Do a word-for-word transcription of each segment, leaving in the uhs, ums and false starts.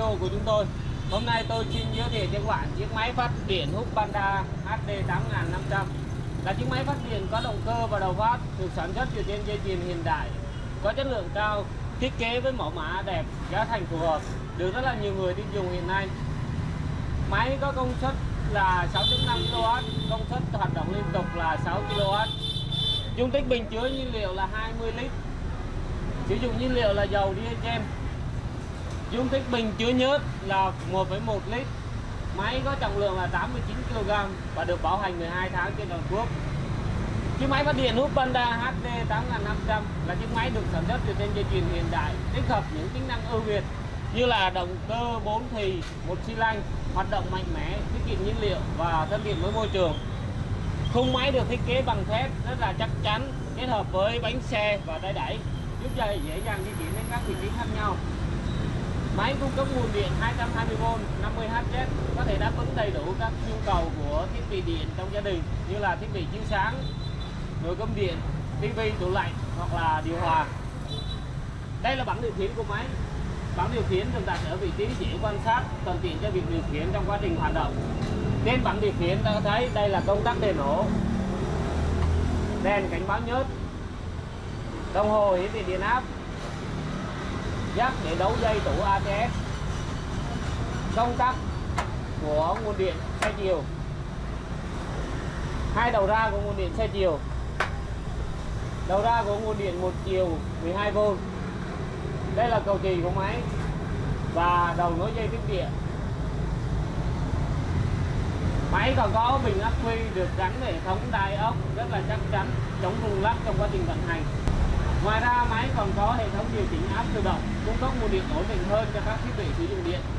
video của chúng tôi. Hôm nay tôi xin giới thiệu cho các bạn chiếc máy phát điện Husqvarna H D tám nghìn năm trăm, là chiếc máy phát điện có động cơ và đầu phát, được sản xuất dựa trên dây chuyền hiện đại, có chất lượng cao, thiết kế với mẫu mã đẹp, giá thành phù hợp, được rất là nhiều người tiêu dùng hiện nay. Máy có công suất là sáu phẩy năm ki lô oát, công suất hoạt động liên tục là sáu ki lô oát. Dung tích bình chứa nhiên liệu là hai mươi lít. Sử dụng nhiên liệu là dầu diesel. Dung tích bình chứa nhớt là một phẩy một lít. Máy có trọng lượng là tám mươi chín ki lô gam và được bảo hành mười hai tháng trên toàn quốc. Chiếc máy phát điện Husqvarna H D tám nghìn năm trăm là chiếc máy được sản xuất dựa trên dây chuyền hiện đại, tích hợp những tính năng ưu việt như là động cơ bốn thì, một xi lanh, hoạt động mạnh mẽ, tiết kiệm nhiên liệu và thân thiện với môi trường. Khung máy được thiết kế bằng thép rất là chắc chắn, kết hợp với bánh xe và tay đẩy, giúp cho dễ dàng di chuyển đến các vị trí khác nhau. Máy cung cấp nguồn điện hai trăm hai mươi vôn năm mươi héc, có thể đáp ứng đầy đủ các nhu cầu của thiết bị điện trong gia đình như là thiết bị chiếu sáng, nồi cơm điện, tivi, tủ lạnh hoặc là điều hòa. Đây là bảng điều khiển của máy. Bảng điều khiển được đặt ở vị trí dễ quan sát, thuận tiện cho việc điều khiển trong quá trình hoạt động. Trên bảng điều khiển ta thấy đây là công tắc đèn nổ, đèn cảnh báo nhớt, đồng hồ hiển thị điện áp, jack để đấu dây tủ a tê ét, công tắc của nguồn điện xoay chiều, hai đầu ra của nguồn điện xoay chiều, đầu ra của nguồn điện một chiều mười hai vôn. Đây là cầu chì của máy và đầu nối dây tiếp điện. Máy còn có bình ắc quy được gắn hệ thống đai ốc rất là chắc chắn, chống rung lắc trong quá trình vận hành. Ngoài ra máy còn có hệ thống điều chỉnh áp tự động, cung cấp nguồn điện ổn định hơn cho các thiết bị sử dụng điện.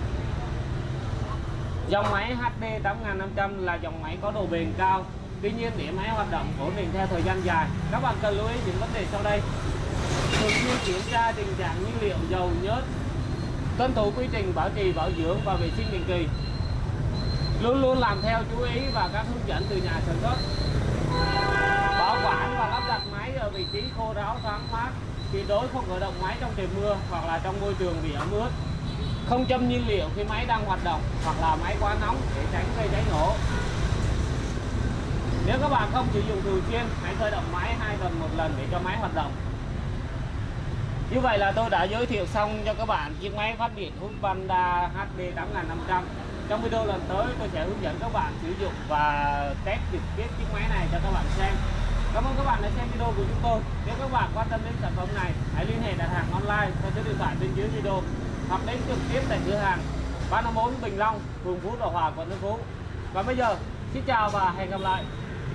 Dòng máy H D tám nghìn năm trăm là dòng máy có độ bền cao. Tuy nhiên để máy hoạt động ổn định theo thời gian dài, các bạn cần lưu ý những vấn đề sau đây. Thường xuyên kiểm tra tình trạng nhiên liệu, dầu, nhớt, tuân thủ quy trình bảo trì, bảo dưỡng và vệ sinh định kỳ. Luôn luôn làm theo chú ý và các hướng dẫn từ nhà sản xuất. Bảo quản và lắp đặt máy ở vị trí khô ráo, thoáng mát, tuyệt đối không khởi động máy trong trời mưa hoặc là trong môi trường bị ẩm ướt. Không châm nhiên liệu khi máy đang hoạt động hoặc là máy quá nóng để tránh gây cháy nổ. Nếu các bạn không sử dụng thường xuyên, hãy khởi động máy hai tuần một lần để cho máy hoạt động. Như vậy là tôi đã giới thiệu xong cho các bạn chiếc máy phát điện Husqvarna H D tám nghìn năm trăm. Trong video lần tới tôi sẽ hướng dẫn các bạn sử dụng và test trực tiếp chiếc máy này cho các bạn xem. Cảm ơn các bạn đã xem video của chúng tôi. Nếu các bạn quan tâm đến sản phẩm này, hãy liên hệ đặt hàng online theo số điện thoại bên dưới video hoặc đến trực tiếp tại cửa hàng ba năm bốn Bình Long, phường Phú Đô Hòa, quận Tân Phú. Và bây giờ, xin chào và hẹn gặp lại.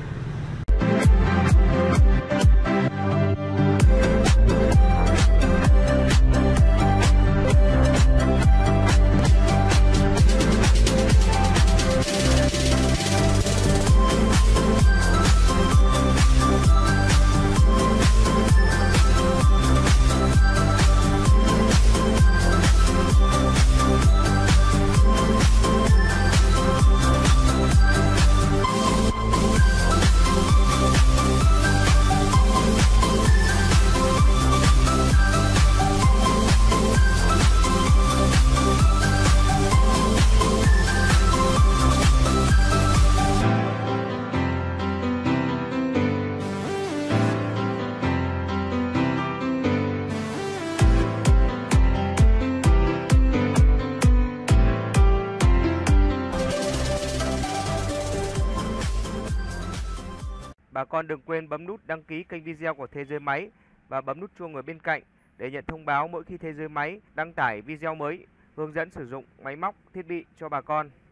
Bà con đừng quên bấm nút đăng ký kênh video của Thế Giới Máy và bấm nút chuông ở bên cạnh để nhận thông báo mỗi khi Thế Giới Máy đăng tải video mới hướng dẫn sử dụng máy móc, thiết bị cho bà con.